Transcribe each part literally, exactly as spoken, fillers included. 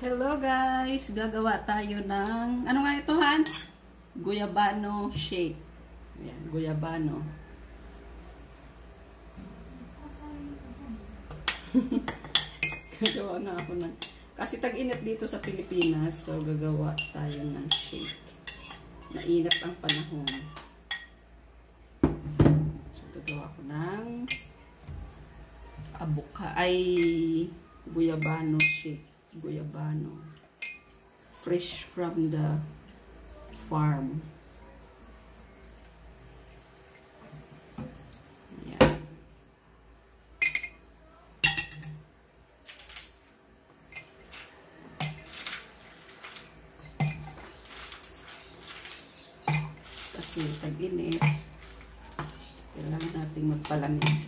Hello guys! Gagawa tayo ng, ano nga ito Han? Guyabano shake. Ayan, guyabano. Gagawa nga ako ng, kasi tag-init dito sa Pilipinas, so gagawa tayo ng shake. Mainit ang panahon. So gagawa ko ng abuka, ay guyabano shake. Guyabano. Fresh from the farm. Ayan. Kasi tag-init, kailangan natin magpalamig.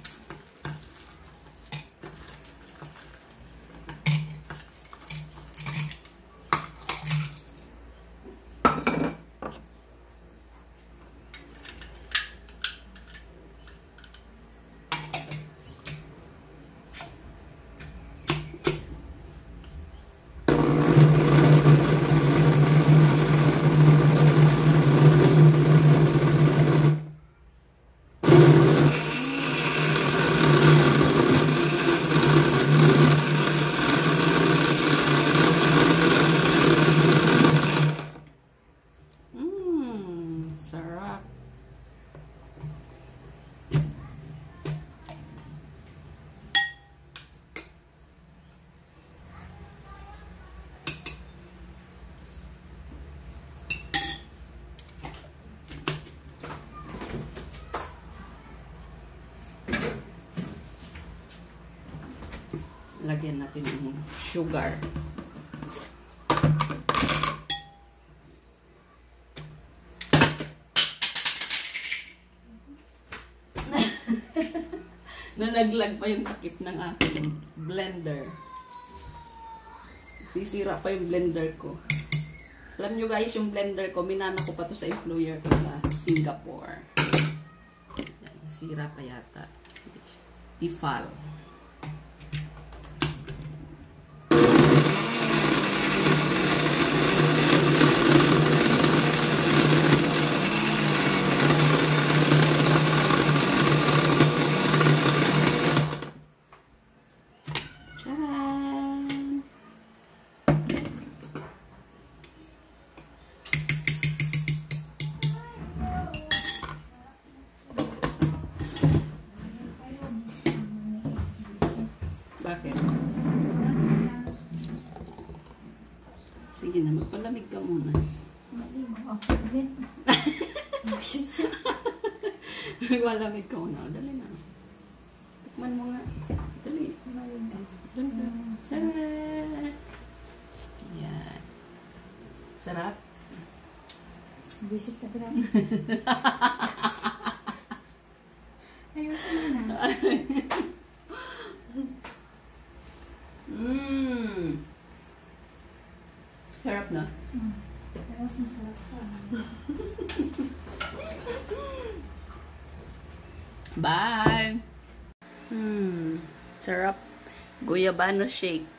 Lagyan natin ng sugar. Nalaglag pa yung takip ng aking blender. Sisira pa yung blender ko. Alam nyo guys, yung blender ko, minana ko pa to sa employer ko sa Singapore. Sira pa yata. Tifal. Bakit? Sige na, magpalamig ka muna. Magpalamig ka muna. Dali na. Tikman mo nga. Dali. Dali ka. Sarap. Yan. Sarap? Bisip ka ba? Ayusin mo na. Mmm. Sarap na. Mm. Pero mas masarap pa. Bye! Hmm. Sarap. Guyabano shake.